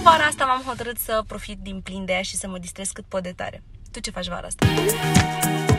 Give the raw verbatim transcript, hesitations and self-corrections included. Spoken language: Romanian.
vara asta m-am hotărât să profit din plin de ea și să mă distrez cât pot de tare. Tu ce faci vara asta?